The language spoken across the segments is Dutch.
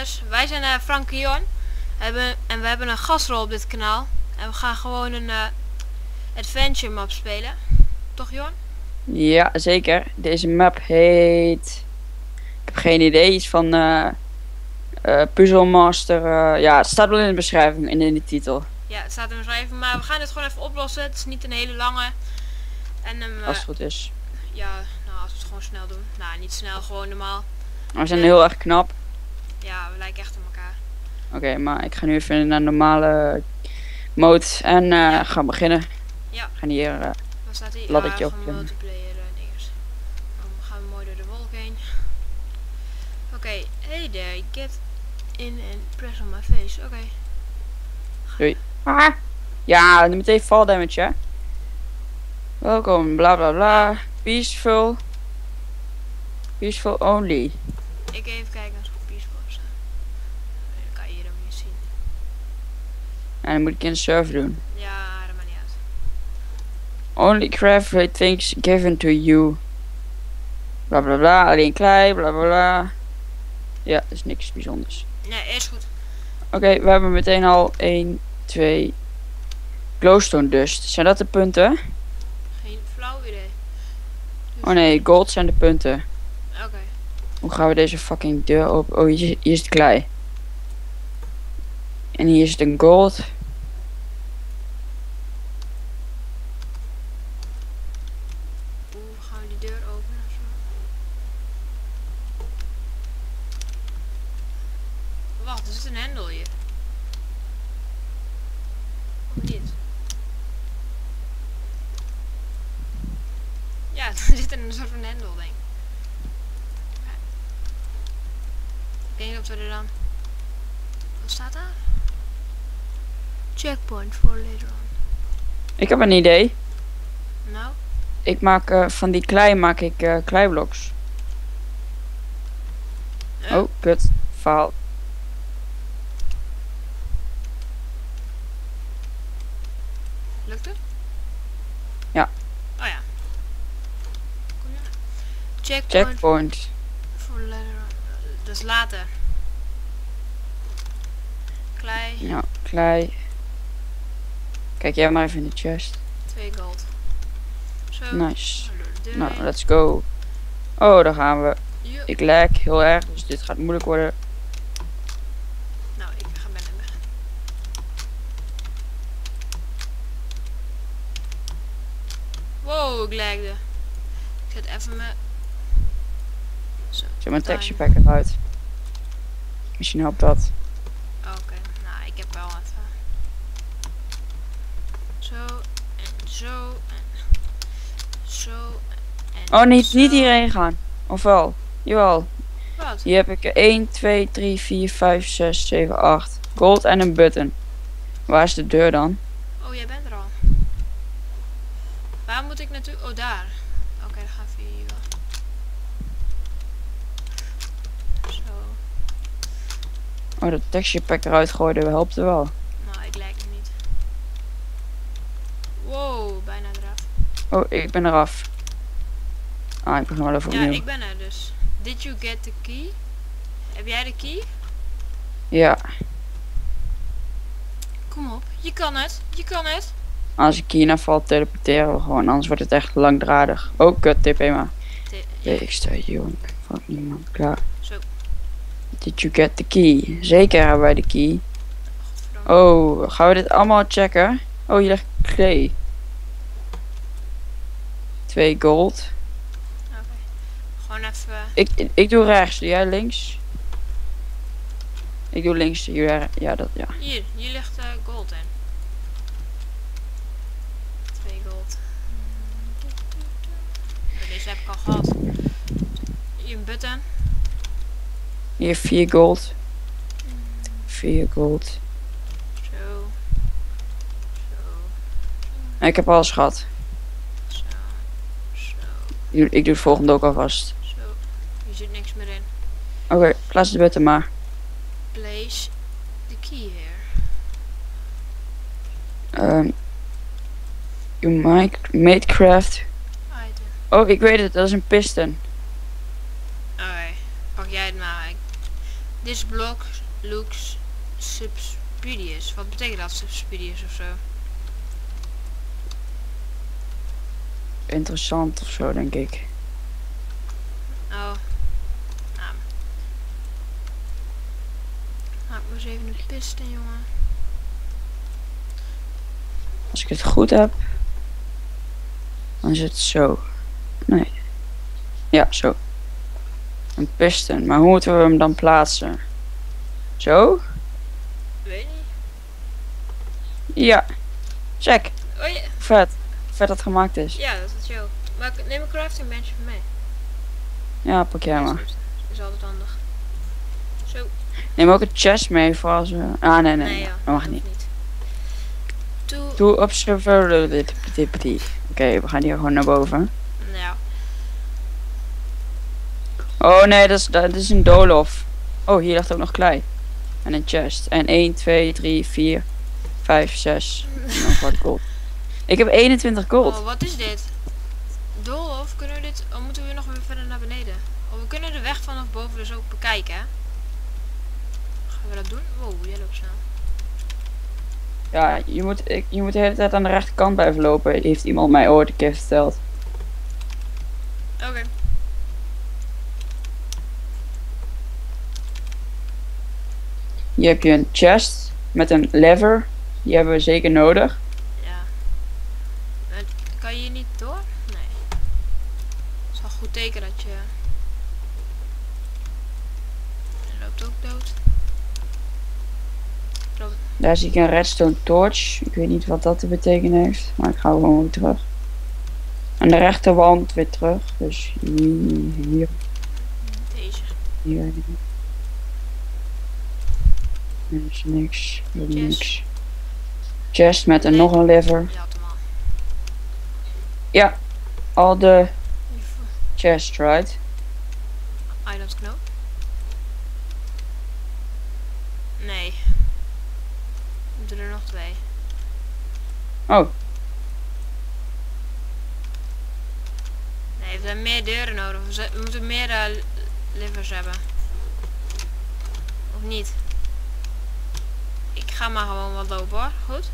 jongens, wij zijn Frank en Jorn. En we hebben een gastrol op dit kanaal. En we gaan gewoon een adventure map spelen. Toch Jorn? Ja, zeker. Deze map heet... Ik heb geen idee. Iets van Puzzle Master. Ja, het staat wel in de beschrijving en in de titel. Ja, het staat in de beschrijving. Maar we gaan dit gewoon even oplossen. Het is niet een hele lange. En Als het goed is. ja, nou als we het gewoon snel doen. Nou, niet snel, gewoon normaal. We zijn heel erg knap. Ja, we lijken echt op elkaar. Oké, maar ik ga nu even naar normale mode en gaan beginnen. Ja. We gaan hier Wat staat hier? laddertje Ja, op. gewoon multiplayer dinges. Dan gaan we mooi door de wolk heen. Oké, hey there, get in and press on my face. Oké. Doei. Ah. Ja, meteen fall damage, hè. Welkom, bla bla bla. Peaceful. Peaceful only. Ik even kijken als het peaceful is. Dat kan je hier ook niet zien. En dan moet ik in de server doen. Ja, dat maakt niet uit. Only craft things given to you. Bla bla bla. Alleen klei, bla bla bla. Ja, dat is niks bijzonders. Nee, is goed. Oké, we hebben meteen al 1, 2 glowstone dust. Zijn dat de punten? Geen flauw idee. Dus Oh nee, gold zijn de punten. Oké. Hoe gaan we deze fucking deur open? Oh, hier is het klei. En hier is het een gold. Hoe gaan we die deur openen of zo? Wacht, er zit een hendel hier. Of niet? Ja, er zit een soort van hendel, denk ik. Ik denk dat we er dan... Wat staat daar? Checkpoint for later on. Ik heb een idee. Nou? Ik maak van die klei maak ik kleibloks. Oh, kut. Faal. Lukt het? Ja. Oh ja. Kom je? Checkpoint Checkpoint. for later on. Dat is later. Klei. Ja, klei. Kijk jij maar even in de chest. 2 gold. Zo. Nice. Door de deur Nou, heen. let's go. Oh, daar gaan we. Ja. Ik lag heel erg, dus dit gaat moeilijk worden. Nou, ik ga bijna weg. Wow, ik lagde. Ik zet even mijn... Zo. Zet mijn time. texture pack eruit. Misschien helpt dat. Oké, nou, ik heb wel even. Zo en zo en zo en Oh, niet zo. hierheen gaan. Ofwel. Jawel. Wat? Hier heb ik 1, 2, 3, 4, 5, 6, 7, 8. Gold en een button. Waar is de deur dan? Oh, jij bent er al. Waar moet ik naartoe? Oh, daar. Oké, dan gaan we hier wel. Zo. Oh, dat texture pack eruit gooien helpt er wel. Nou, ik lijk hem niet. Wow, bijna eraf. Oh, ik ben eraf. Ah, ik begin wel even Ja, opnieuw. ik ben er dus. Did you get the key? Heb jij de key? Ja, Kom op, je kan het. Je kan het. als ik hierna val, teleporteren we gewoon. Anders wordt het echt langdradig. Oh, kut, TP maar. Ja, Ik sta hier. Fuck niemand. Klaar. zo. Did you get the key? Zeker hebben wij de key. Godverdomme. Oh, gaan we dit allemaal checken? Oh, hier ligt clay. 2 gold. Oké. Gewoon even... Ik doe rechts, doe jij links? Ik doe links, jullie ja, dat ja. Hier ligt gold in. 2 gold. Oh, deze heb ik al gehad. Hier een button. Hier 4 gold. 4 gold. Zo. Zo. Ik heb alles gehad. Zo. Zo. Ik doe het volgende ook alvast. Zo. Hier zit niks meer in. Oké, plaats de button maar. Place the key here. You made craft. Item. Oh, ik weet het, dat is een piston. Oké. Pak jij het maar. This block looks suspicious. Wat betekent dat, suspicious of zo? Interessant of zo, denk ik. Oh. Nou. Maak maar eens even een pisten, jongen. Als ik het goed heb, dan is het zo. Nee. Ja, zo. Een piston. Maar hoe moeten we hem dan plaatsen? Zo? Weet niet. Ja. Check. Oh ja. Vet. Vet dat het gemaakt is. Ja, dat is chill. Maar neem een crafting bench van mij. Ja, pak jij maar. Dat is altijd handig. Zo. Neem ook een chest mee voor als we... Ah, nee. Ja, Dat mag niet. Toe. Doe observability. Oké, we gaan hier gewoon naar boven. Ja. Oh nee, dat is een doolhof. Oh, hier ligt ook nog klei. En een chest. En 1, 2, 3, 4, 5, 6. En nog wat gold. Ik heb 21 gold. Oh, wat is dit? Doolhof, kunnen we dit... Oh, moeten we nog weer verder naar beneden? Oh, we kunnen de weg vanaf boven dus ook bekijken, hè? Gaan we dat doen? Wow, jij loopt snel. Ja, je moet de hele tijd aan de rechterkant blijven lopen. Heeft iemand mij ooit een keer verteld. Oké. Hier heb je een chest met een lever. Die hebben we zeker nodig. Ja. Kan je hier niet door? Nee. Het is wel goed teken dat je... Je loopt ook dood. Daar zie ik een redstone torch. Ik weet niet wat dat te betekenen heeft. Maar ik ga gewoon weer terug. Aan de rechterwand weer terug. Dus hier. Deze. Hier. Er is niks. Er is niks. Chest met nog een lever. Je had hem al. Ja. Al de chest, right? Items knoop. Nee. We moeten er nog 2. Oh. Nee, we hebben meer deuren nodig. We moeten meer livers hebben. Of niet? Ik ga maar gewoon wat lopen hoor. Goed?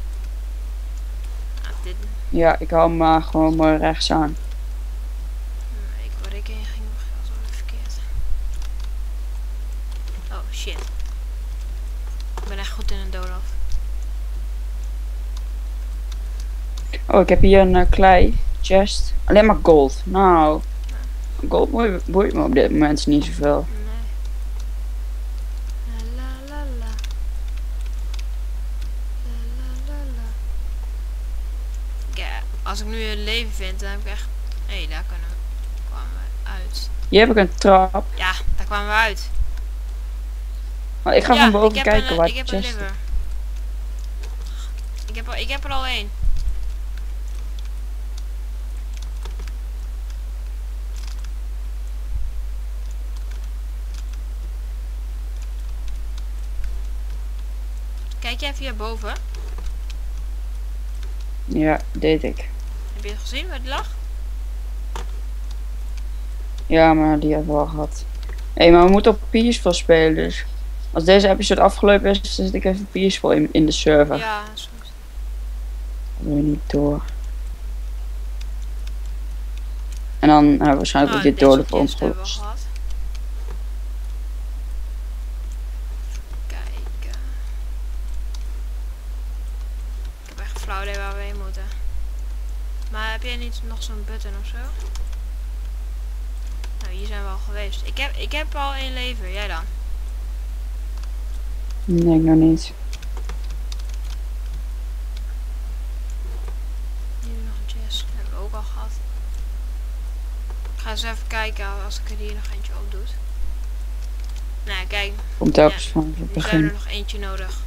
Nou, dit... Ja, ik hou hem maar gewoon mooi rechts aan. Waar ik heen ging was wel verkeerd. Oh shit. Ik ben echt goed in een doolhof. Oh, ik heb hier een klei chest. Alleen maar gold. Nou, gold boeit me op dit moment niet zoveel. Nee. La la la. La la la. Ja, als ik nu een leven vind, dan heb ik echt... Hé, daar kwamen we uit. Hier heb ik een trap. Ja, daar kwamen we uit. Maar ik ga Ja, van boven ik heb kijken waar ik de heb een chest is. liver. Ik heb er al 1. Kijk jij even hierboven? Ja, deed ik. Heb je het gezien waar die lag? Ja, maar die hebben we al gehad. Hé, maar we moeten op Peaceful spelen, dus... Als deze episode afgelopen is, dan zit ik even Peaceful in de server. Ja, dat is goed. Dat wil je niet door. En dan hebben we waarschijnlijk ook dit door de hebben we opgelost. gehad. Kijken. Ik heb echt flauw idee waar we heen moeten. Maar heb jij niet nog zo'n button of zo? Nou, hier zijn we al geweest. Ik heb al 1 lever. Jij dan? Nee, nog niet. Hier nog een chest. Dat hebben we ook al gehad. Ik ga eens even kijken als ik er hier nog eentje op doe. Nou, kijk. Komt telkens van het Nu zijn we begin. er nog eentje nodig.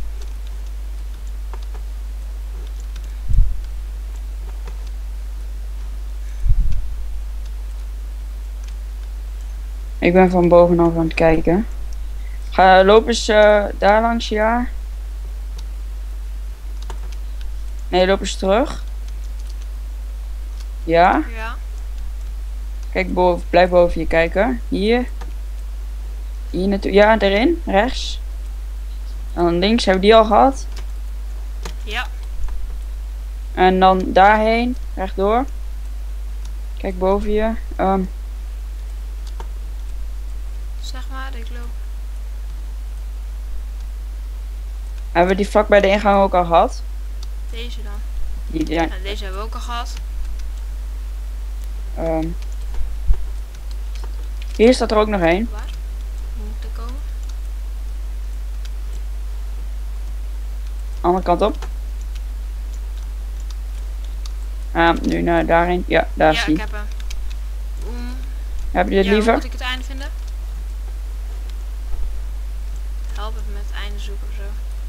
Ik ben van bovenaf aan het kijken. Loop eens daar langs, ja. Nee, loop eens terug. Ja. Ja. Kijk boven, blijf boven je kijken. Hier. Hier naartoe. Ja, erin. Rechts. En dan links hebben we die al gehad. Ja. En dan daarheen. Rechtdoor. Kijk boven je. Zeg maar, ik loop. Hebben we die vlak bij de ingang ook al gehad? Deze dan. Die, ja, Ja, deze hebben we ook al gehad. hier staat er ook nog één. Waar? Hoe moet ik er komen? Andere kant op. Nu naar daarheen. Ja, daar Ja, zie ik je. heb hem. Heb je dit Ja, hoe liever? moet ik het einde vinden? Help even met het einde zoeken of zo.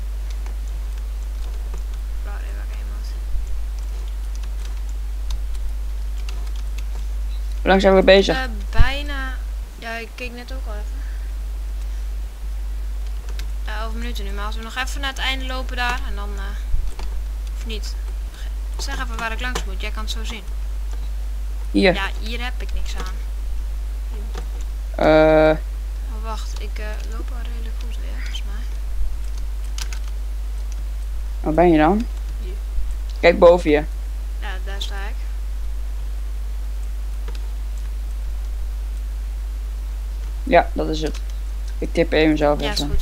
Waar iemand. Hoe lang zijn we bezig? Bijna. Ja, ik keek net ook al even. 11 minuten nu, maar als we nog even naar het einde lopen daar en dan. Of niet. Zeg even waar ik langs moet, jij kan het zo zien. Hier. Ja, hier heb ik niks aan. Oh, wacht, ik loop al redelijk goed weer, volgens mij. Waar ben je dan? Hier. Kijk boven je. Ja, daar sta ik. Ja, dat is het. Ik tip even zelf Ja, is even. goed.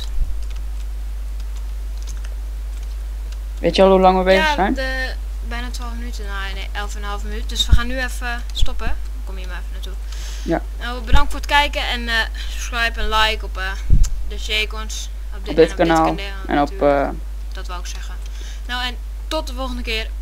Weet je al hoe lang we bezig Ja, zijn? bijna 12 minuten. Nou, nee, 11,5 minuten. Dus we gaan nu even stoppen. Dan kom je maar even naartoe. Ja. Nou, bedankt voor het kijken en subscribe en like op de Shakons. Op dit kanaal. En op... natuurlijk. Dat wou ik zeggen. Nou, en tot de volgende keer.